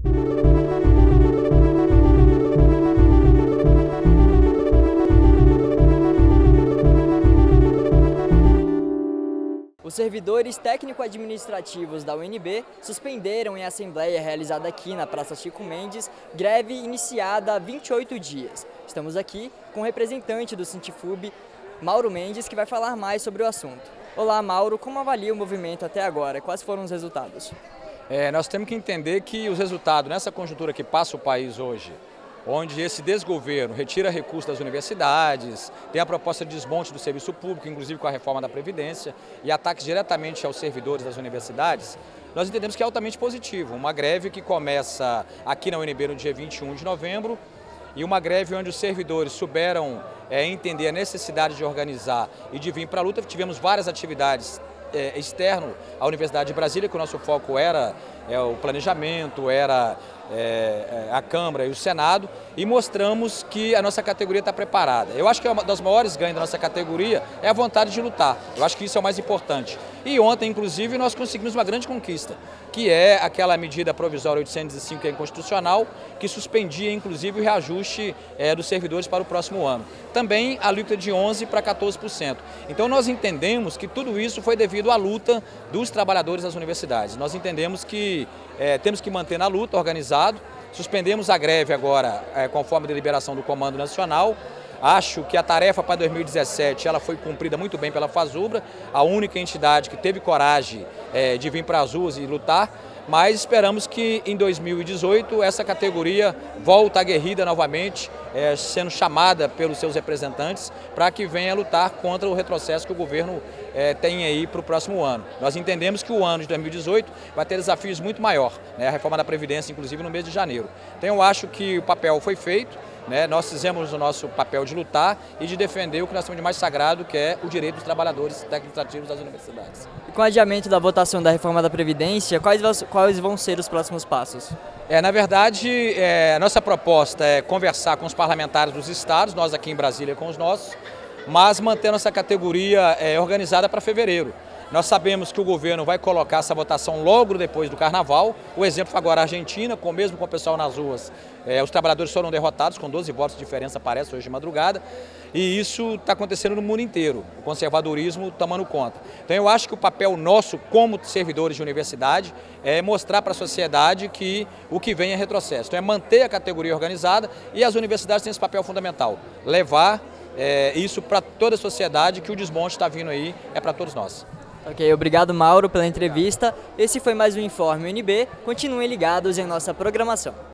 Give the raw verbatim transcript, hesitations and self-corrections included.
Os servidores técnico-administrativos da U N B suspenderam em assembleia realizada aqui na Praça Chico Mendes greve iniciada há vinte e oito dias. Estamos aqui com o representante do Sintifub, Mauro Mendes, que vai falar mais sobre o assunto. Olá, Mauro, como avalia o movimento até agora? Quais foram os resultados? É, nós temos que entender que os resultados nessa conjuntura que passa o país hoje, onde esse desgoverno retira recursos das universidades, tem a proposta de desmonte do serviço público, inclusive com a reforma da Previdência, e ataques diretamente aos servidores das universidades, nós entendemos que é altamente positivo. Uma greve que começa aqui na U N B no dia vinte e um de novembro, e uma greve onde os servidores souberam é, entender a necessidade de organizar e de vir para a luta. Tivemos várias atividades é, externo à Universidade de Brasília, que o nosso foco era é, o planejamento, era é, a Câmara e o Senado, e mostramos que a nossa categoria está preparada. Eu acho que uma das maiores ganhos da nossa categoria é a vontade de lutar. Eu acho que isso é o mais importante. E ontem, inclusive, nós conseguimos uma grande conquista, que é aquela medida provisória oitocentos e cinco, que é inconstitucional, que suspendia, inclusive, o reajuste é, dos servidores para o próximo ano. Também a alíquota de onze por cento para quatorze por cento. Então, nós entendemos que tudo isso foi devido à luta dos trabalhadores das universidades. Nós entendemos que é, temos que manter na luta, organizado. Suspendemos a greve agora, é, conforme a deliberação do Comando Nacional. Acho que a tarefa para dois mil e dezessete ela foi cumprida muito bem pela FASUBRA, a única entidade que teve coragem é, de vir para as ruas e lutar, mas esperamos que em dois mil e dezoito essa categoria volte aguerrida novamente, é, sendo chamada pelos seus representantes para que venha lutar contra o retrocesso que o governo é, tem aí para o próximo ano. Nós entendemos que o ano de dois mil e dezoito vai ter desafios muito maior, né, a reforma da Previdência, inclusive no mês de janeiro. Então eu acho que o papel foi feito. Né, nós fizemos o nosso papel de lutar e de defender o que nós temos de mais sagrado, que é o direito dos trabalhadores técnico-administrativos das universidades. E com o adiamento da votação da reforma da Previdência, quais, quais vão ser os próximos passos? É, na verdade, é, a nossa proposta é conversar com os parlamentares dos estados, nós aqui em Brasília com os nossos, mas manter nossa categoria é, organizada para fevereiro. Nós sabemos que o governo vai colocar essa votação logo depois do Carnaval. O exemplo foi agora a Argentina, com, mesmo com o pessoal nas ruas, é, os trabalhadores foram derrotados, com doze votos de diferença, parece, hoje de madrugada. E isso está acontecendo no mundo inteiro, o conservadorismo tomando conta. Então eu acho que o papel nosso, como servidores de universidade, é mostrar para a sociedade que o que vem é retrocesso. Então é manter a categoria organizada, e as universidades têm esse papel fundamental, levar é, isso para toda a sociedade, que o desmonte está vindo aí, é para todos nós. Ok, obrigado, Mauro, pela entrevista. Esse foi mais um Informe U N B. Continuem ligados em nossa programação.